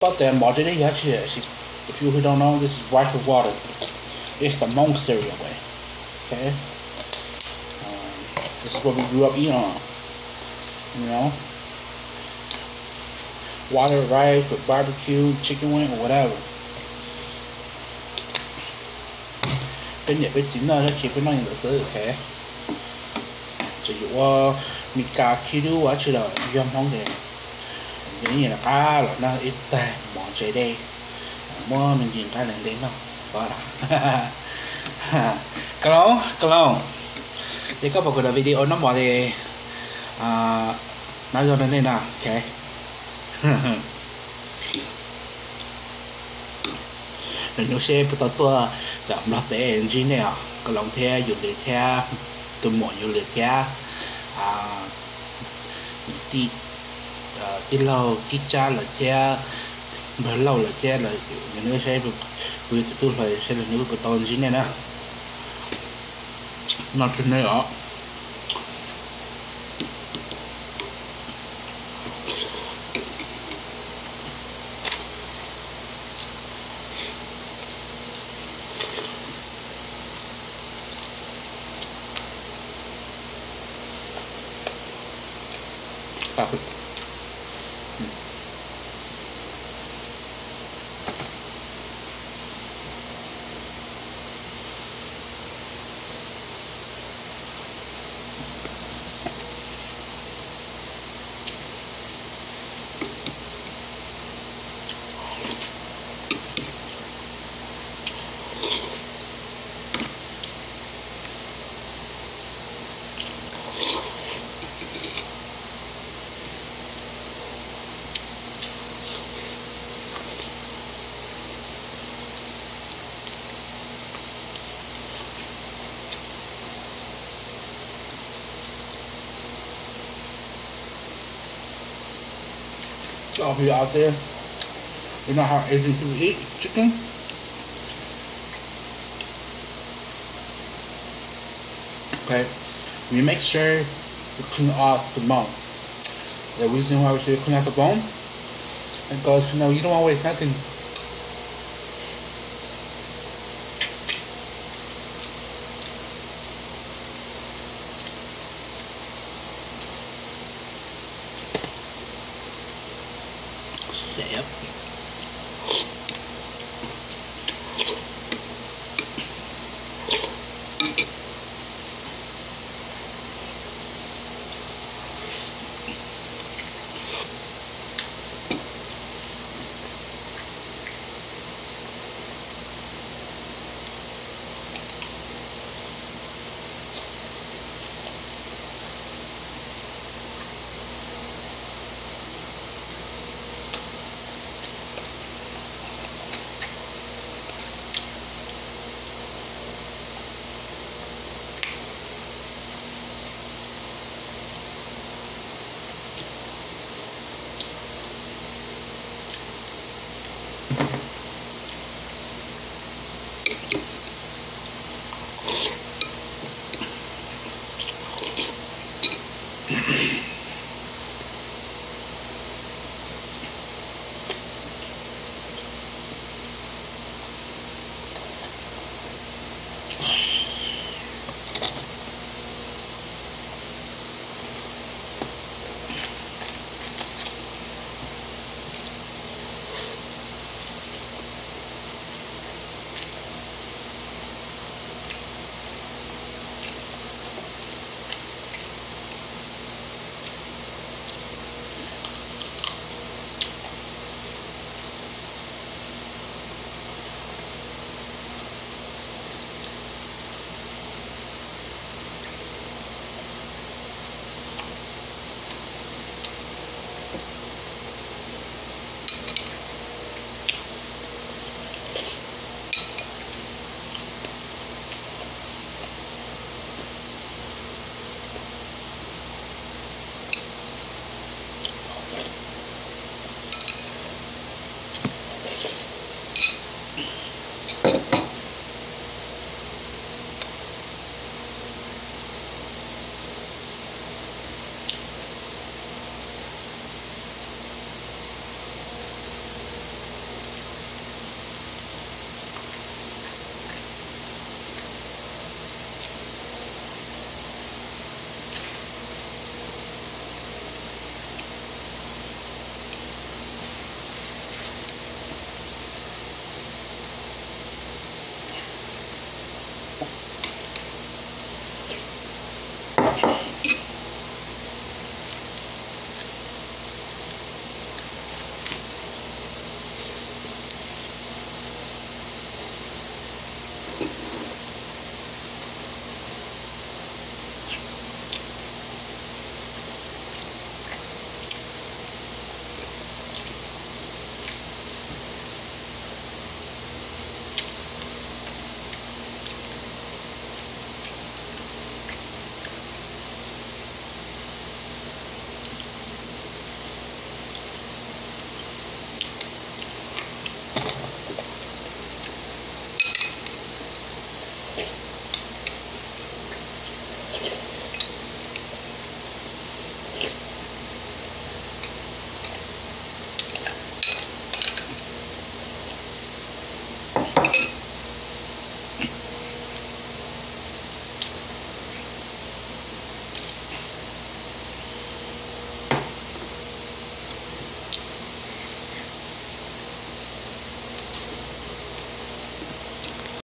But the modern actually, the people who don't know, this is rice with water. It's the monk cereal way. Okay. This is what we grew up eating on. You know, water rice with barbecue, chicken wing, or whatever. Bên nhật bên chính là chỉ bên này là sữa okay. Chỉ có mình cả khi đó chỉ là yum không để cái gì là là nó ít tay món chế đây mua mình nhìn cái này đến đâu quá là kalau thì các bạn có video nó bỏ thì nói cho nên nào ok. Nếu xe bắt đầu tua gặp nó té engine này cái lòng theo dùng để theo tôi muốn dùng để theo đi đi lâu đi cha là theo bữa lâu là theo là nếu xe vừa tôi phải xe là nếu bắt đầu engine này nè nó trên này đó. All of you out there, you know how Asian people eat chicken? Okay, you make sure you clean off the bone. The reason why we should clean out the bone, because you know you don't always nothing